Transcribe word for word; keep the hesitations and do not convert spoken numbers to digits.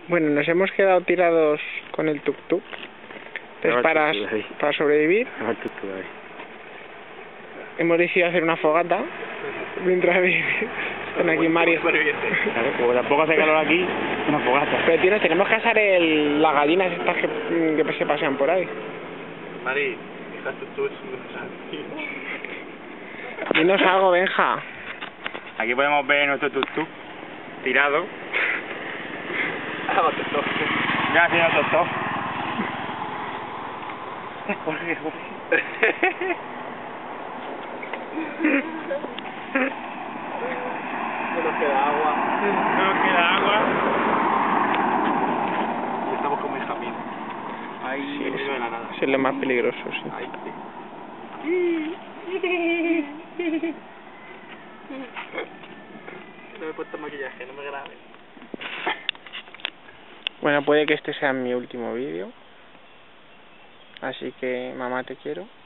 Bueno, nos hemos quedado tirados con el tuk-tuk. Entonces, para, para sobrevivir, hemos decidido hacer una fogata. Mientras están aquí Mario. Claro, como tampoco hace calor aquí, una fogata. Pero tío, tenemos que asar el, las gallinas estas que, que se pasean por ahí. Mari, estas tuk-tuks no. Dinos algo, Benja. Aquí podemos ver nuestro tuk-tuk tirado. Ya tiene otro top. Corre, corre. No nos queda agua. No nos queda agua. Y estamos con Benjamín. Ahí sí, en medio de la nada. Es lo más peligroso, sí. Ahí, sí. No me he puesto maquillaje, no me grabes. Bueno, puede que este sea mi último vídeo. Así que, mamá, te quiero.